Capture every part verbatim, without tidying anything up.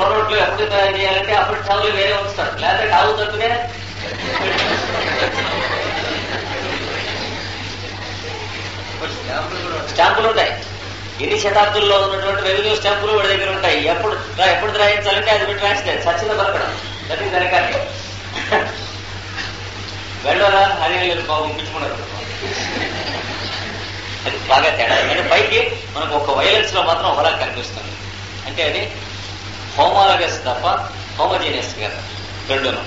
రోడ్లు ఎప్పుడు తయారు చేయాలంటే అప్పుడు స్టవ్లు వేరే ఉంచుతారు, లేకపోతే టావు తట్టునే స్టాంపులు ఉంటాయి. ఎన్ని శతాబ్దుల్లో ఉన్నటువంటి రెవెన్యూ స్టాంపులు వాడి దగ్గర ఉంటాయి. ఎప్పుడు ఎప్పుడు రాయించాలంటే అది పెట్టి రాస్తే సచిన బతకడం ప్రతి దానికాన్ని వెళ్ళరా అని పంపించుకున్నారు. అది బాగా తేడా. ఎందుకంటే పైకి మనకు ఒక వైలెన్స్ లో మాత్రం ఒకలా కనిపిస్తుంది. అంటే అది హోమోలాగస్ తప్ప హోమోజీనియస్ కదా రెండును.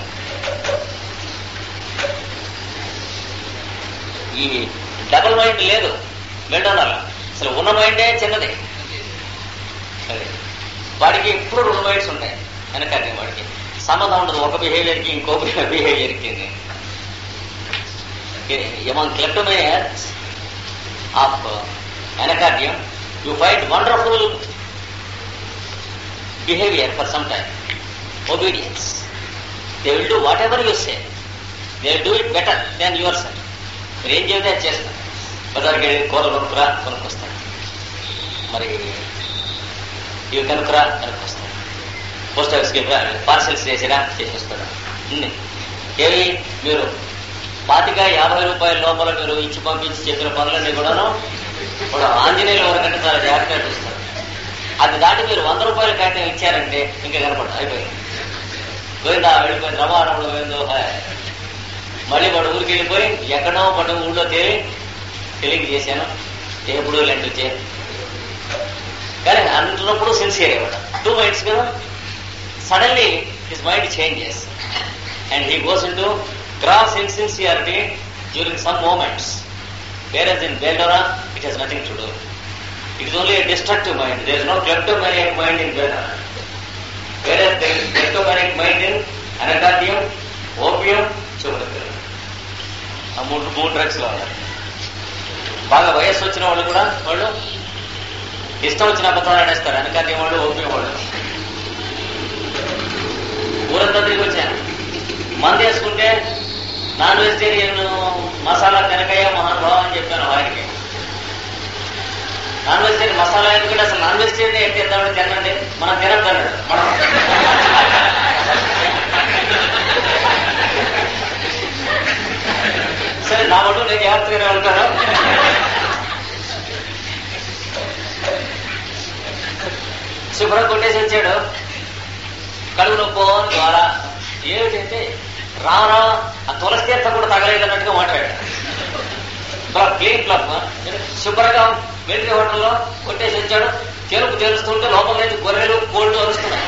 ఈ డబుల్ మైండ్ లేదు మెల్డోనాలో. అసలు ఉన్న మైండే చిన్నది. సరే, వాడికి ఎప్పుడు రెండు మైండ్స్ ఉంటాయి వెనకాన్ని. వాడికి సంబంధం ఉండదు ఒక బిహేవియర్కి ఇంకో బిహేవియర్కి. among kleptomaniacs of uh, anacardium, you find wonderful behavior for some time, obedience. They will do whatever you say. They will do it better than yourself. మీరు ఏం చెబితే అది చేస్తారు. బజార్కి కూరలు కొనుక్కురా కొనుక్కొస్తారు, మరి ఇవి కనుక్కురా కనుక్కొస్తారు, పోస్ట్ ఆఫీస్కి పార్సెల్స్ చేసిరా చేసేస్తాడు. ఏవి మీరు పాతిక యాభై రూపాయల లోపల మీరు ఇచ్చి పంపించి చెప్పిన పనులన్నీ కూడాను ఇప్పుడు ఆంజనేయుల వరకంటే చాలా జాగ్రత్తగా చూస్తారు. అది దాటి మీరు వంద రూపాయల కాగితం ఇచ్చారంటే ఇంకా కనపడదు, అయిపోయింది, పోయిందా వెళ్ళిపోయింది, రమారమణ పోయిందో. మళ్ళీ వాడు ఊరికి వెళ్ళిపోయి ఎక్కడో పడ్డ ఊళ్ళో తేలి తెలియక చేశాను ఎప్పుడు ఇలాంటివి చే కానీ అంటున్నప్పుడు సిన్సియర్ ఇవ్వడం. టూ మైండ్స్ కదా. Suddenly his mind changes and he goes into gross insincerity during some moments, whereas in Beldora it has nothing to do. It is only a destructive mind. There is no kleptomaniac mind in Beldora, whereas there is kleptomaniac mind in anacardium, opium, chumrapil. ఆ మూడు మూడు drugs లో ఉన్నారు. బాగా వయస్సు వచ్చిన వాళ్ళు కూడా వాళ్ళు ఇష్టం వచ్చిన అబద్ధాలు అనేస్తారు. anacardium వాళ్ళు, opium వాళ్ళు. ఊరంతా తిరిగి వచ్చాను, మందు వేసుకుంటే నాన్ వెజిటేరియన్ మసాలా తినకయ్య మహానుభావం అని చెప్పాను ఆయనకి. నాన్ వెజిటేరియన్ మసాలా ఎందుకంటే అసలు నాన్ వెజిటేరియన్ ఎట్టి తిందామని తినండి, మనం తినద్దు అన్నాడు. మనం సరే నా మటు నేను జాగ్రత్తగానే ఉంటాను. శుభ్రం కొట్టేసి వచ్చాడు, కడుపు నొప్పో ద్వారా ఏమిటంటే రారా ఆ తులసి తీర్థం కూడా తగలేదన్నట్టుగా మాట్లాడాడు. క్లబ్ క్లీన్ క్లబ్ శుభ్రంగా మిలిటరీ హోటల్లో కొట్టేసి వచ్చాడు. చెరుపు తెరుస్తుంటే లోపల నుంచి గొర్రెలు కోళ్ళు అరుస్తున్నాయి.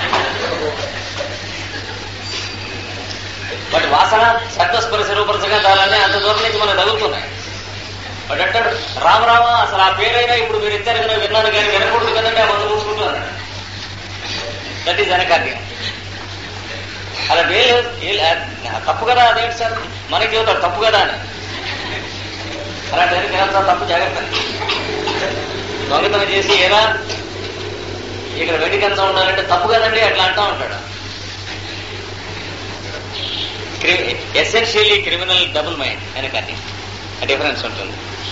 వాటి వాసన శబ్దస్పరిశ రూపరసగంధాలన్నీ అంత దూరం నుంచి మనకు తగులుతున్నాయి. వాడు అంటాడు రామరామ అసలు ఆ పేరైనా ఇప్పుడు మీరు ఇద్దరు కదా విన్నాను కానీ వినకూడదు కదండి ఆ మందు చూసుకుంటున్నాను. That is anacardium. అలా తప్పు కదా అదేంటి సార్ మనకి చెబుతాడు తప్పు కదా అని. అలాంటి తినంతా తప్పు, జాగ్రత్త. దొంగతనం చేసి ఏరా ఇక్కడ వెండి కంచం ఉండాలంటే తప్పు కదండి అట్లా అంటా ఉంటాడు. Essentially criminal double mind anacardium. ఆ డిఫరెన్స్ ఉంటుంది.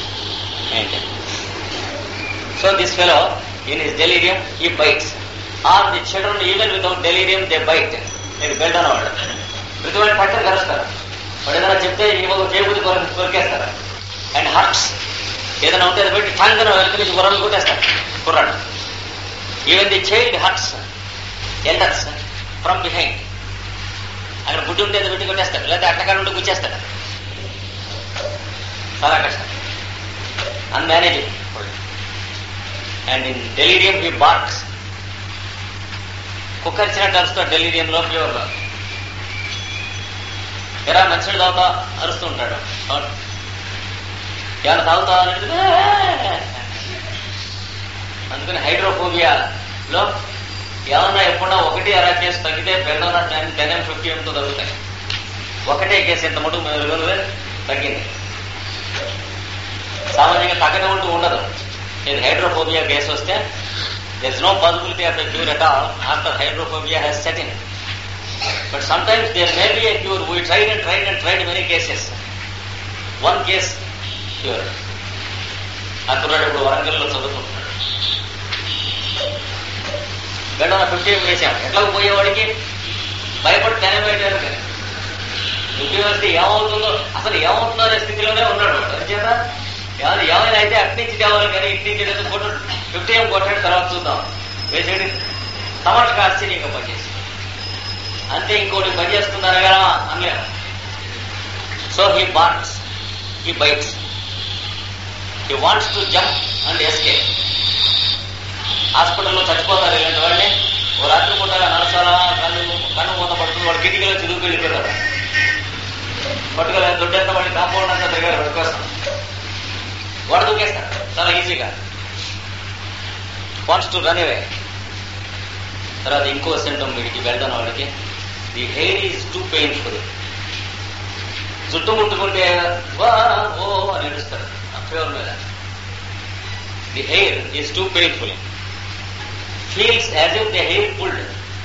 So this fellow in his delirium he bites. All the children even without delirium they bite. నేను బెల్డోనా వాడు ప్రతి వాడిని పక్కన కలుస్తారు. వాడు ఏదైనా చెప్తే ఇవ్వ చేయబుద్ధి కొరికేస్తారు. అండ్ హర్ట్స్ ఏదైనా ఉంటే అది పెట్టి ఠంగన వెనక నుంచి గుర్రలు కొట్టేస్తారు కుర్రాడు. Even the child hurts elders from behind. అక్కడ గుడ్డి ఉంటే అది పెట్టి కొట్టేస్తాడు, లేకపోతే అట్టకాడ ఉంటే గుచ్చేస్తాడు. చాలా కష్టం, unmanageable. And in delirium he barks. కుక్కరిచినట్టు అరుస్తాడు డెలీరియంలో, ప్యూర్లో. ఎరా మంచినీళ్ళు తాగుతా అరుస్తూ ఉంటాడు. ఏమైనా తాగుతావా అని అడిగితే అందుకని హైడ్రోఫోబియాలో ఏమన్నా ఎప్పుడన్నా ఒకటి అలా కేసు తగ్గితే belladonna ten ten M fifty ఎంతో తగ్గుతాయి. ఒకటే కేసు ఇంత మటుకు మెరుగులు తగ్గింది. సామాన్యంగా తగ్గడం అంటూ ఉండదు. ఇది హైడ్రోఫోబియా కేసు వస్తే there is no possibility of a cure at all after hydrophobia has set in. But sometimes there may be a cure. We tried and tried and tried many cases. One case cure. ఆ కుర్రాడు ఇప్పుడు వరంగల్లో చదువుకుంటున్నాడు. Belladonna fifty వేసాం. ఎట్లా పోయేవాడికి భయపడి తెనబెట్టారు కానీ fifty వేస్తే ఏమవుతుందో అసలు ఏమవుతుందో స్థితిలోనే ఉన్నాడు. అంచేత ఏమైనా ఏమైనా అయితే అటు నుంచి తేవాలి కానీ ఇటు నుంచి ఏదైతే ఫోటో ఫిఫ్టీ ఏం కొట్టాడు తర్వాత చూద్దాం వేసేది తమాషగా ఆశ్చర్యంగా పనిచేసి అంతే. ఇంకోటి పనిచేస్తున్నారా కదా అనలేదు. So he barks, he bites, he wants to jump and escape. హాస్పిటల్లో చచ్చిపోతారు ఇలాంటి వాళ్ళని. ఓ రాత్రి పూటగా నరసాల కన్ను కన్ను మూత పడుతుంది, వాడు కిటికీలో చదువుకు వెళ్ళిపోతారు. పట్టుకోలే దొడ్డంతా వాడి కాంపౌండ్ అంతా తిరిగారు వాడి కోసం, వాడు దూకేస్తారు చాలా ఈజీగా. Wants to run away. తర్వాత ఇంకో సింటమ్ వీడికి వెళ్తాను వాడికి, the hair is too painful. చుట్టూ ముట్టుకుంటే వా ఓ అని ఏడుస్తారు ఆ ఫేవర్ మీద. The hair is too painful. Feels as if the hair pulled.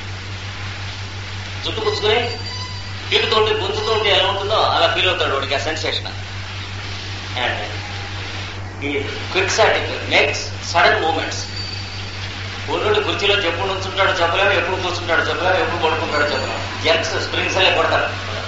జుట్టు పుచ్చుకొని పీకుతోటి గుంజుతోటి ఎలా ఉంటుందో అలా ఫీల్ అవుతాడు వాడికి ఆ సెన్సేషన్. అండ్ ఈ క్విక్సాటిక్ మేక్స్ సడన్ మూమెంట్స్. ఊళ్ళో కుర్చీలో ఎప్పుడు నుంచుంటాడో చెప్పలేము, ఎప్పుడు కూర్చుంటాడో చెప్పలేము, ఎప్పుడు పడుకుంటాడో చెప్పలేము. జెర్క్స్ స్ప్రింగ్స్ అలే కొడతారు.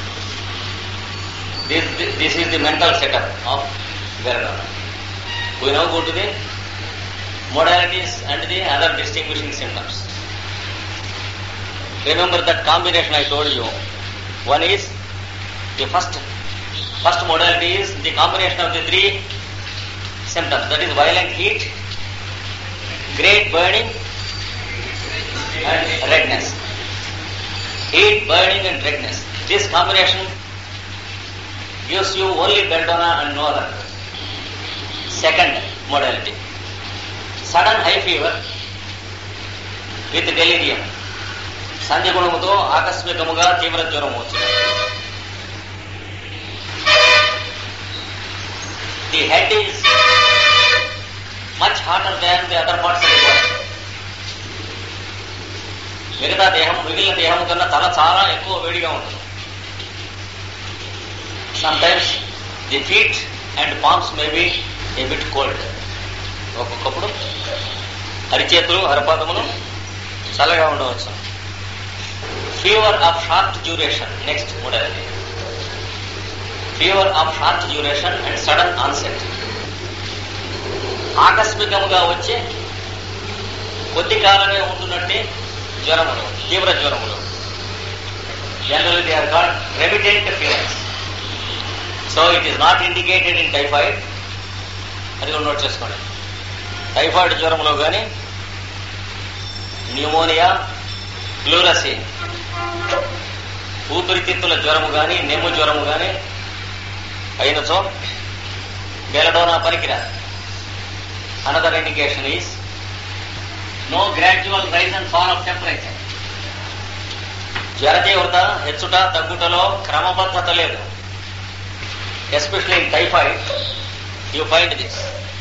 This this is the mental setup of belladonna. We now go to the modalities and the other distinguishing symptoms. Remember that combination I told you. One is the first first modality is the combination of the three symptoms, that is violent heat, great burning and redness. Heat, burning and redness. This combination gives you only belladonna and no other. Second modality, sudden high fever with delirium. సంధిగుణముతో ఆకస్మికముగా తీవ్ర జ్వరం వచ్చింది. The head is much hotter than the other parts of the body. మిగతా దేహం మిగిలిన దేహం కన్నా తల చాలా ఎక్కువ వేడిగా ఉంటుంది. Sometimes the feet and palms may be a bit cold. ఒక్కొక్కప్పుడు అరిచేతులు హరపాదములు చల్లగా ఉండవచ్చు. Fever of short duration. Next modality, fever of short duration and sudden onset. ఆకస్మికంగా వచ్చే కొద్ది కాలమే ఉంటున్నట్టే జ్వరములు, తీవ్ర జ్వరములు. Generally they are called remittent fevers. So it is not indicated in typhoid. అది కూడా నోట్ చేసుకోండి. టైఫాయిడ్ జ్వరంలో కానీ న్యూమోనియా, ప్లూరసీ, ఊపిరితిత్తుల జ్వరము కానీ నెమ్ము జ్వరము కానీ అయినచో బెలడోనా పనికిరాదు. Another indication is no gradual rise and fall of temperature. జ్వర తీవ్రత హెచ్చుట తగ్గుటలో క్రమబద్ధత లేదు. Especially in typhoid you find this.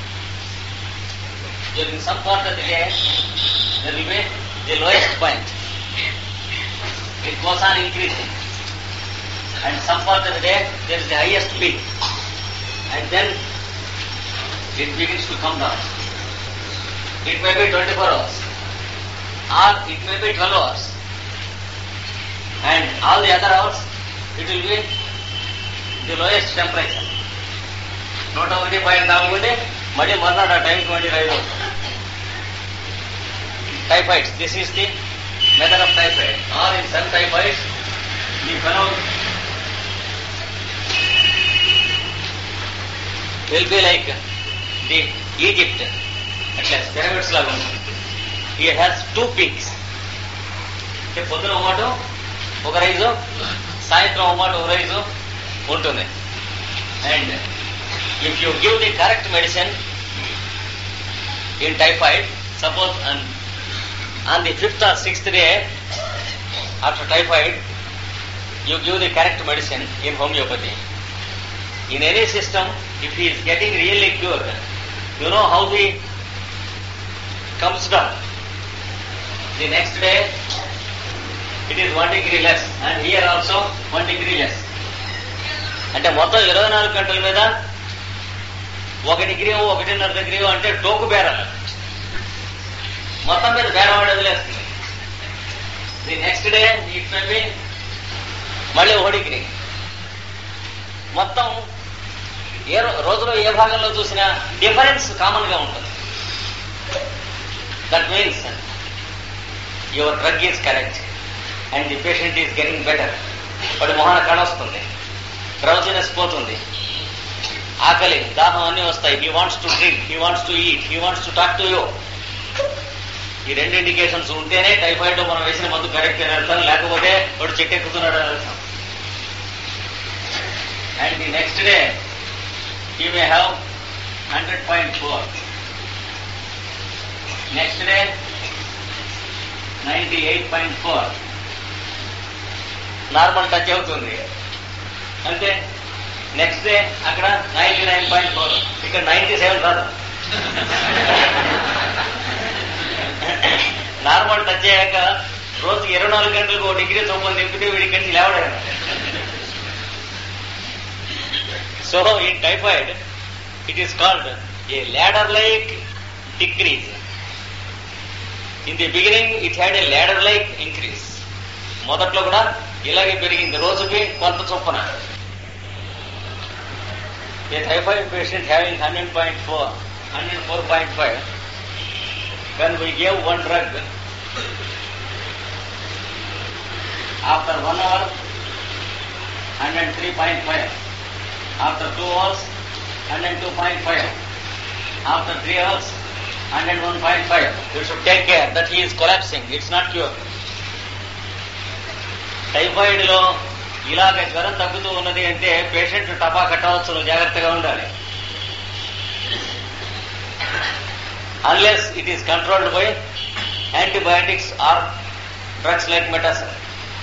During some part of the day, there will be the lowest point. It goes on increasing. And some part of the day, there is the highest peak. And then, it begins to come down. It may be twenty-four hours. Or it may be twelve hours. And all the other hours, it will be the lowest temperature. నూట ఒకటి point నాలుగు ఉంటే మళ్ళీ మర్నాడు ఆ టైంకి మళ్ళీ rise అవుతుంది. Typhoids. This is the method of typhoid. Or in some typhoids, the fellow will be like the Egypt, at least pyramids laga untundi. He has two peaks. అంటే పొద్దున ఒక మాట ఒక రైజు, సాయంత్రం ఒక మాట ఒక రైజు ఉంటుంది. And if you give the correct medicine in typhoid, suppose on, on the fifth or sixth day after typhoid, you give the correct medicine in homeopathy. In any system, if he is getting really cured, you know how he comes down. The next day, it is one degree less, and here also one degree less. అంటే మొత్తం ఇరవై నాలుగు గంటల మీద ఒక degree ఒకటిన్నర degree అంటే టోకు బేరం మొత్తం మీద బేరం ఆడి వదిలేస్తుంది. Next day it may be మళ్ళీ ఒక డిగ్రీ. మొత్తం ఏ రోజులో ఏ భాగంలో చూసినా డిఫరెన్స్ కామన్ గా ఉంటుంది. That means your drug is correct and the patient is getting better. వాడి మొహాన కళ వస్తుంది, డ్రౌజినెస్ పోతుంది, ఆకలి దాహం అన్నీ వస్తాయి. He wants to drink, he wants to eat, he wants to talk to you. ఈ రెండు ఇండికేషన్స్ ఉంటేనే టైఫాయిడ్ మనం వేసిన మందు కరెక్ట్ అని అర్థం, లేకపోతే వాడు చెట్టెక్కుతున్నాడు అని అర్థం. And the next day he may have one hundred point four. Next day ninety-eight point four. Normal touch అవుతుంది అంతే. నెక్స్ట్ డే అక్కడ నైన్టీ నైన్ పాయింట్ ఫోర్, ఇక్కడ నైన్టీ సెవెన్ రాదు. నార్మల్ టచ్ అయ్యాక రోజుకి ఇరవై నాలుగు గంటలకు ఒక డిగ్రీ చొప్పున తిప్పితే వీడికి నుంచి లేవడం. So in typhoid, it is called a ladder-like decrease. In the beginning, it had a ladder-like increase. మొదట్లో కూడా ఇలాగే పెరిగింది, రోజుకి కొంత చొప్పున. A typhoid patient having one hundred point four, one hundred four point five, when we gave one drug, after one hour, one hundred three point five. After two hours, one hundred two point five. After three hours, one hundred one point five. You should take care that he is collapsing. It's not cure. Typhoid లో ఇలాగ జ్వరం తగ్గుతూ ఉన్నది అంటే patient టపా కట్టవచ్చు, జాగ్రత్తగా ఉండాలి. Unless it is controlled by antibiotics or drugs like metasal.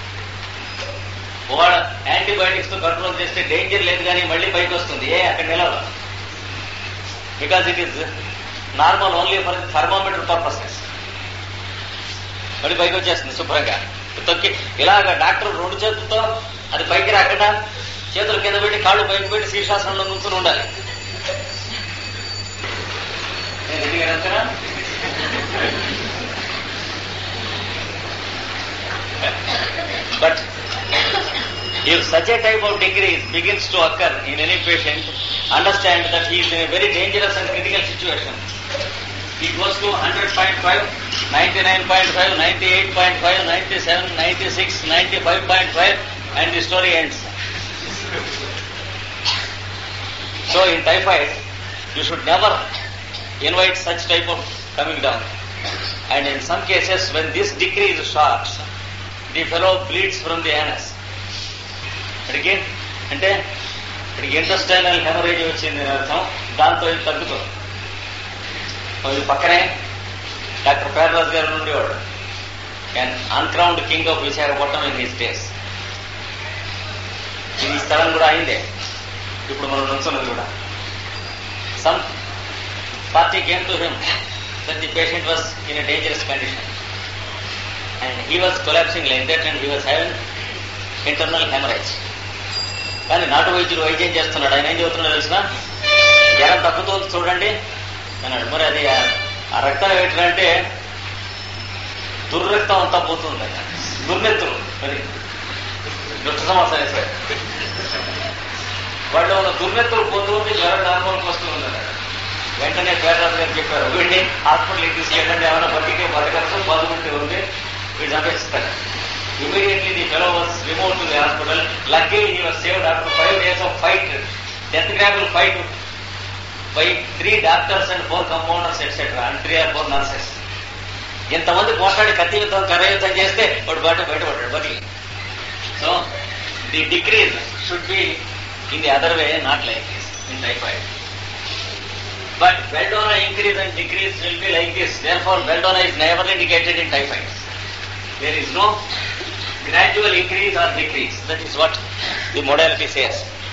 వాడు యాంటీబయాటిక్స్ తో కంట్రోల్ చేస్తే డేంజర్ లేదు, కానీ మళ్ళీ పైకి వస్తుంది. ఏ అక్కడ నిలవదు. Because it is normal only for thermometer purposes. మళ్ళీ పైకి వచ్చేస్తుంది శుభ్రంగా. తొక్కి ఇలాగ డాక్టర్ రెండు చేతులతో అది పైకి రాకుండా చేతులు కింద పెట్టి కాళ్ళు పైకి పెట్టి శీర్షాసనంలో నుంచుని ఉండాలి. రెడ్డి గారు అంతేనా? But if such a type of decrease begins to occur in any patient, understand that he is in a very dangerous and critical situation. He goes to one hundred point five, ninety-nine point five, ninety-eight point five, ninety-seven, ninety-six, ninety-five point five, and the story ends. So in typhoid, you should never invite such type of coming down. And in some cases, when this decrease starts, the fellow bleeds from the anus. అడిగి అంటే ఇక్కడికి intestinal haemorrhage వచ్చింది అని అర్థం. దాంతో ఇది తగ్గుతుంది. ఇది పక్కనే డాక్టర్ పేర్రాజు గారు ఉండేవాడు, and uncrowned king of Visakhapatnam in his days. ఇది స్థలం కూడా అయిందే, ఇప్పుడు మనం నుంచున్నది కూడా. Some party came to him that the patient was in a dangerous condition and he was collapsing like that and he was having internal haemorrhage. కానీ నాటు వైద్యులు వైద్యం చేస్తున్నాడు. ఆయన ఏం చెబుతున్నాడో తెలిసిన, జ్వరం తగ్గుతుంది చూడండి అన్నాడు. మరి అది ఆ రక్తం ఏంటంటే దుర్రక్తం అంతా పోతుంది, దుర్నెత్తులు. మరి దుష్ట సమాచారం వేశాడు. వాళ్ళు ఉన్న దుర్నెత్తులు పోతుంది, జ్వరం నార్మల్కి వస్తూ ఉంది. వెంటనే పేర్రాజు గారు చెప్పారు, వీడిని హాస్పిటల్కి తీసుకెళ్ళండి, ఏమైనా బతికే బతకచ్చు, బాధుకుంటే ఉంది, వీడు చంపేస్తాడు. Immediately the fellow was removed to the hospital. Luckily he was saved after five days of fight, death grapple fight by three doctors and four compounders et cetera and three or four nurses. ఎంతమంది పోట్లాడి కత్తి యుద్ధం కర్ర యుద్ధం చేస్తే వాడు బయట బయటపడ్డాడు బతికి. So the decrease should be in the other way, not like this in typhoid. But belladonna increase and decrease will be like this. Therefore belladonna is never indicated in typhoid. There is no gradual increase or decrease. That is what the modality says.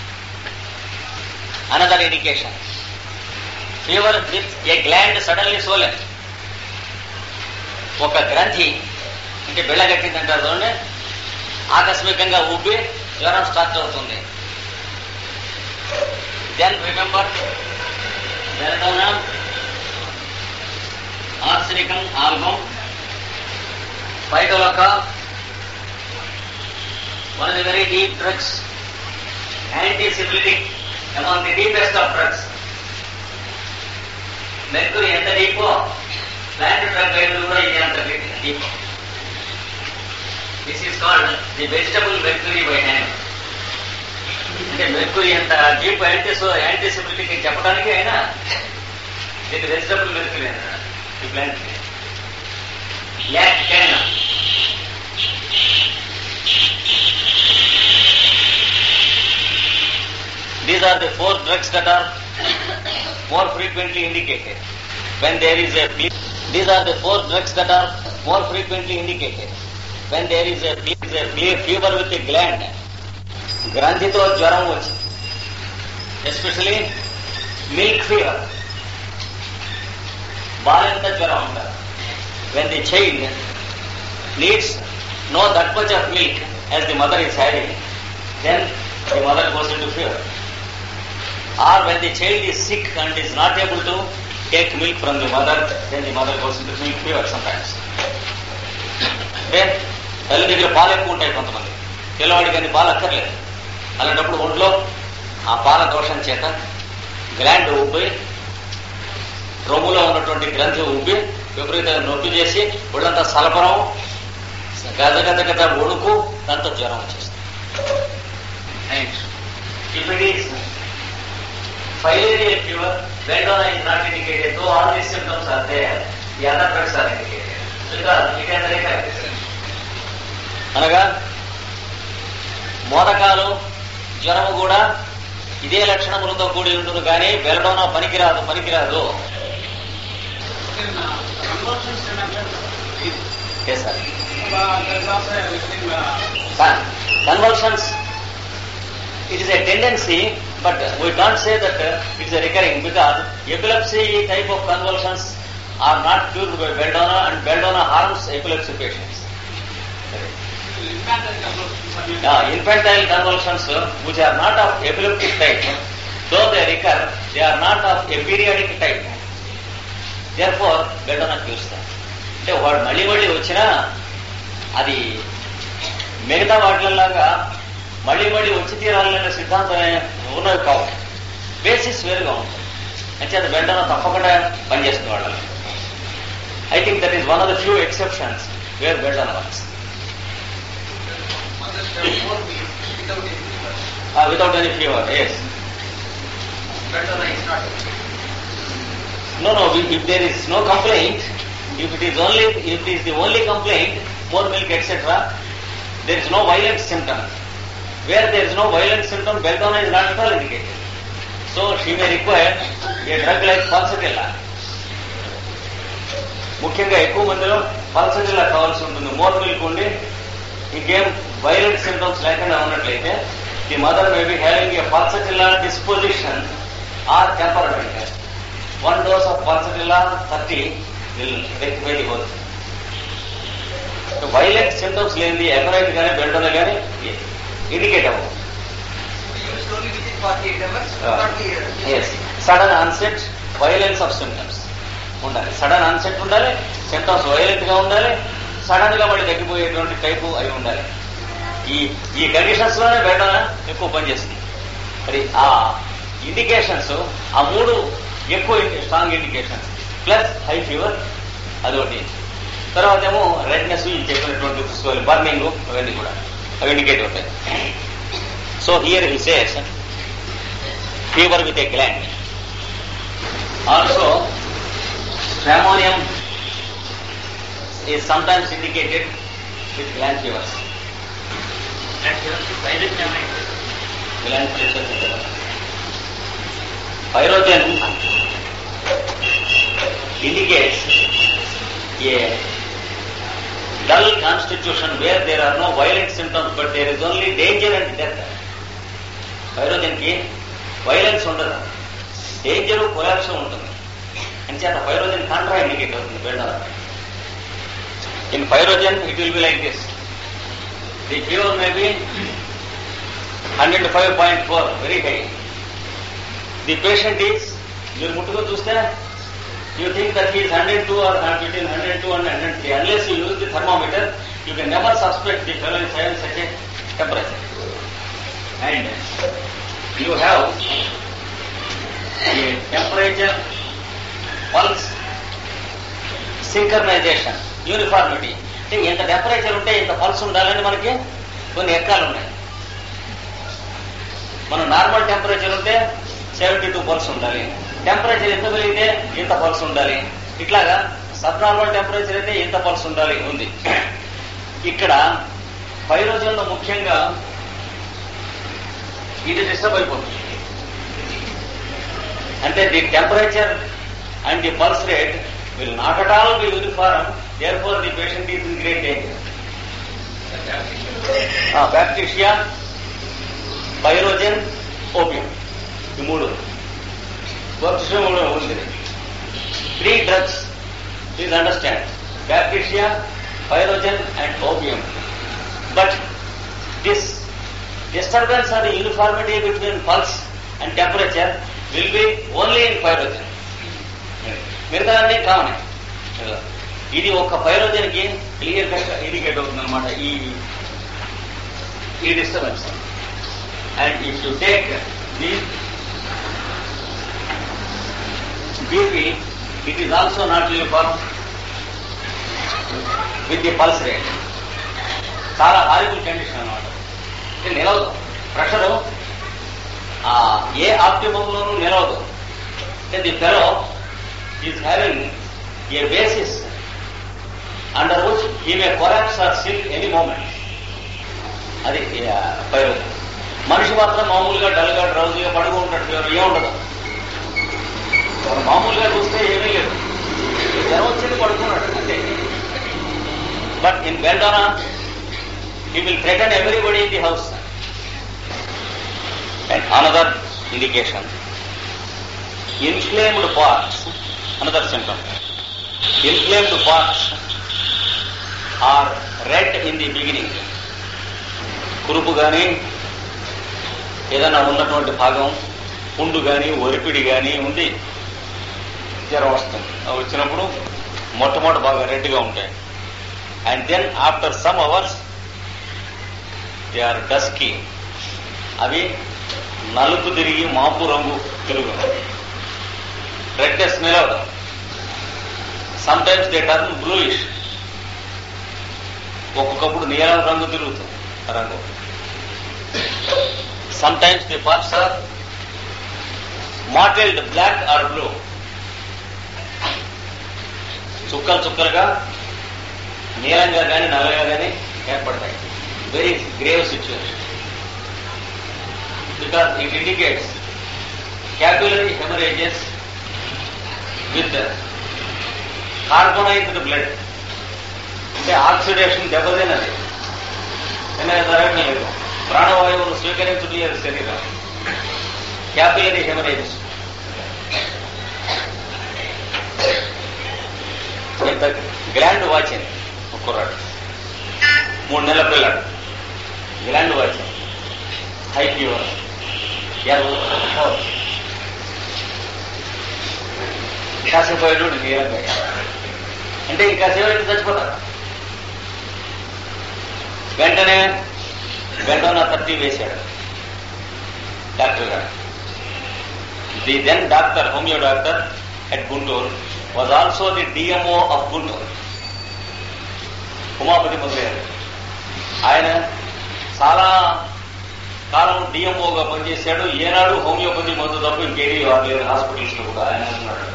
Another indication, fever with a gland suddenly swollen. ఒక గ్రంథి అంటే బెళ్ళగట్టిందంటారు చూడండి, ఆకస్మికంగా ఉబ్బి జ్వరం start అవుతుంది. Then remember belladonna, arsenicum album, phytolacca, one of the very deep drugs, antisyphilitic, among the deepest of drugs. Mercury ఎంత డీపో ప్లాంట్ డ్రగ్ అయితే కూడా ఇది అంత deep. This is called the vegetable mercury by hand. అంటే mercury ఎంత deep anti so యాంటీసిబిలిటీ చెప్పడానికి అయినా ఇది వెజిటబుల్ మెర్క్యూరీ అన్నాడు ఈ ప్లాంట్. ల్యాక్ టెన్ These are the four drugs that are more frequently indicated when there is a these are the four drugs that are more frequently indicated when there is a, a fever with a gland. గ్రంథితో జ్వరం వచ్చింది, especially milk fever, బాలింత జ్వరం అంటారు. when the child needs no that much of milk as the mother is having, then the mother goes into fever. Or when the child is sick and is not able to take milk from the mother, then the mother goes into milk fever sometimes. అంటే తల్లి దగ్గర పాలు ఎక్కువ ఉంటాయి కొంతమంది, పిల్లవాడికి అన్ని పాలు అక్కర్లేదు. అలాంటప్పుడు ఒంట్లో ఆ పాల దోషం చేత గ్లాండ్ ఉబ్బి, రొమ్ములో ఉన్నటువంటి గ్రంథి ఉబ్బి విపరీతంగా నొప్పి చేసి ఒళ్ళంతా సలపరం, గద గద గద వణుకు, దాంతో జ్వరం వచ్చేస్తుంది. And if it is filarial fever, belladonna is not indicated, though all these symptoms are there, the other drugs are indicated. Because it has a recurrence. అనగా మోదకాలు, జ్వరము కూడా ఇదే లక్షణములతో కూడి ఉంటుంది, కానీ బెల్లడోనా పనికిరాదు పనికిరాదు convulsions. It is a tendency, but we can't say that uh, it is a recurring, because epilepsy type of convulsions are not cured by belladonna, and belladonna harms epilepsy patients. Uh, infantile convulsions, uh, which are not of epileptic type, though they recur, they are not of a periodic type. Therefore, belladonna cures them. అంటే వాడు మళ్ళీ మళ్ళీ వచ్చినా అది మిగతా వాటిలాగా మళ్ళీ మళ్ళీ వచ్చి తీరాలనే సిద్ధాంతం ఉన్నది కావు, బేసిస్ వేరుగా ఉంటుంది. అంటే అది వెంటనే తప్పకుండా పనిచేస్తుంది వాళ్ళని. I think that is one of the few exceptions where belladonna works. Without any fever, yes. No, no, if there is no complaint, if it is only, if it is the only complaint, more milk, et cetera, there is no violent symptom. Where there is no violent symptom, belladonna is not at all indicated. So she may require a drug like Pulsatilla. ముఖ్యంగా ఎక్కువ మందిలో pulsatilla కావాల్సి ఉంటుంది. More milk ఉండి ఇంకేం violent symptoms లేకుండా ఉన్నట్లయితే the mother may be having a pulsatilla disposition or temperament. One dose of pulsatilla thirty will rectify the whole. Violent symptoms లేనిది ఎకరైట్ కానీ బెల్డోనా కానీ ఇండికేట్ అవ్వదు. Sudden onset, violence of symptoms ఉండాలి. Sudden onset ఉండాలి, symptoms violent గా ఉండాలి, sudden గా మళ్ళీ తగ్గిపోయేటువంటి టైపు అయి ఉండాలి. ఈ ఈ కండిషన్స్ లోనే బెల్డోనా ఎక్కువ పనిచేస్తుంది. మరి ఆ ఇండికేషన్స్, ఆ మూడు ఎక్కువ strong indications, plus high fever అదొకటి. తర్వాత ఏమో రెడ్నెస్, చెప్పినటువంటి బర్నింగ్, అవన్నీ కూడా అవి ఇండికేట్ అవుతాయి. So here he says fever with a gland. Also stramonium is sometimes indicated with gland fevers. Pyrogen indicates a dull constitution where there are no violent symptoms, but there is only danger and death. Pyrogen కి violence ఉండదు, danger, collapse ఉంటుంది. అని చేత pyrogen contraindicate అవుతుంది belladonna. In pyrogen it will be like this. The fever may be hundred five point four, very high. The patient is, మీరు ముట్టుగా చూస్తే you think that he is one hundred two or between one hundred two and one hundred three. Unless you use the thermometer, you can never suspect the fellow is having such a temperature. And you have a temperature pulse synchronization, uniformity. అంటే ఎంత temperature ఉంటే ఇంత pulse ఉండాలని మనకి కొన్ని ఎక్కాలు ఉన్నాయి. మన నార్మల్ టెంపరేచర్ ఉంటే సెవెంటీ టూ పల్స్ ఉండాలి, టెంపరేచర్ ఎంత పెరిగితే ఇంత పల్స్ ఉండాలి, ఇట్లాగా సబ్ నార్మల్ టెంపరేచర్ అయితే ఇంత పల్స్ ఉండాలి ఉంది. ఇక్కడ పైరోజన్లో ముఖ్యంగా ఇది డిస్టర్బ్ అయిపోతుంది. అంటే the temperature and the pulse rate will not at all be uniform, therefore the patient is in great danger. Bacteria, pyrogen, opium, ఈ మూడు మూడు ఉంది. Three drugs, please understand, bacteria, pyrogen and opium. But this disturbance or the uniformity between pulse and temperature will be only in pyrogen. మిగతా అన్ని common. ఇది ఒక pyrogen కి clear గా ఇండికేట్ అవుతుంది అనమాట ఈ ఈ disturbance. And if you take the BP, it is also not uniform with the pulse rate. చాలా హారిబుల్ కండిషన్ అనమాట. నిలవదు, ప్రెషరు ఏ ఆప్టిమంలోనూ నిలవదు. The fellow is having a basis under which he may collapse or సిల్ any moment. అది pyrogen. మనిషి మాత్రం మామూలుగా డల్గా డ్రౌజీగా పడుగు ఉంటాడు, ఏముండదు. మామూలుగా చూస్తే ఏమీ లేదు, జ్వరం వచ్చింది పడుకున్నాడు అంతే. But in belladonna he will threaten everybody in the house. And another indication, inflamed parts, another symptom, inflamed parts are red in the beginning. కురుపు కానీ ఏదైనా ఉన్నటువంటి భాగం, పుండు కానీ ఒరిపిడి కానీ ఉంది, జ్వరం వస్తుంది. వచ్చినప్పుడు మొట్టమొదటి బాగా రెడ్గా ఉంటాయి. And then after some hours they are dusky, అవి నలుపు తిరిగి మాపు రంగు తిరుగు, రెడ్నెస్ నిలవదు. Sometimes they turn bluish, ఒక్కొక్కప్పుడు నీలం రంగు తిరుగుతుంది రంగు. Sometimes the parts are mottled black or blue, చుక్కలు చుక్కలుగా నీలంగా కానీ నల్లగా కానీ ఏర్పడతాయి. Very grave situation, because it indicates capillary hemorrhages with carbonized blood. అంటే ఆక్సిడేషన్ దెబ్బతిన్నది, జరగడం లేదు, ప్రాణవాయువును స్వీకరించడం లేదు శరీరం. Capillary haemorrhages. ఇంత గ్రాండ్ వాచింగ్ కుర్రాడు, మూడు నెలల పిల్లాడు, గ్రాండ్ వాచింగ్, హై ఫీవర్, కాసేపోయాడు నీరంగా. అంటే ఇంకా సేపు చచ్చిపోతారు. వెంటనే వెంటనే థర్టీ వేశాడు డాక్టర్ గారు. The then doctor, homeo doctor at Guntur, was also the DMO of Guntur, Umapathi మొదలయ్యారు. ఆయన చాలా కాలం డిఎంఓగా పనిచేశాడు. ఏనాడు హోమియోపతి మందు తప్ప ఇంకేది వాడలేదు హాస్పిటల్స్ లో కూడా. ఆయన అంటున్నాడు,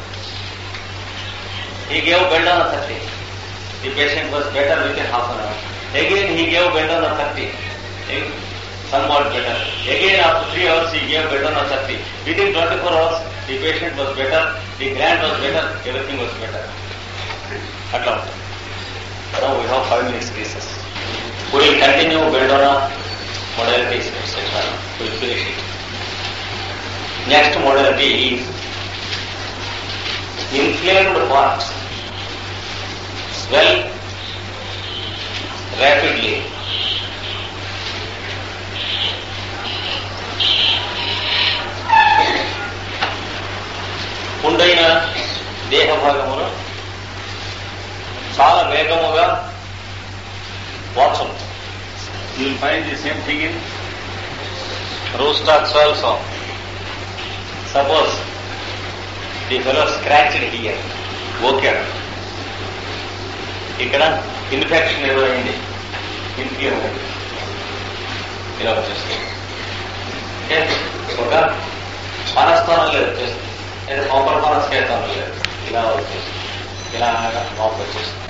he gave belladonna thirty. The patient was better within half an hour. Again he gave belladonna thirty. Somewhat better. Again after three hours he gave belladonna thirty. Within twenty-four hours the patient was better, the gland was better, everything was better. Atla ఉంటుంది. Now we have five minutes cases. We will continue belladonna modalities, et cetera. We will finish it. Next modality is inflamed parts swell rapidly. పుండైన దేహ భాగమును చాలా వేగముగా వాచం You will find the same thing in roosters also. Suppose the fellow scratched here, okay. ఇక్కడ infection ఏదో అయింది, ఇన్ఫ్యూమ్ ఇలా వచ్చేస్తుంది. ఒక మనస్థానం లేదు వచ్చేస్తుంది, లేదా మొక్కల మనస్కేతం లేదు, ఇలా వచ్చేస్తుంది, ఇలా మాకు వచ్చేస్తుంది.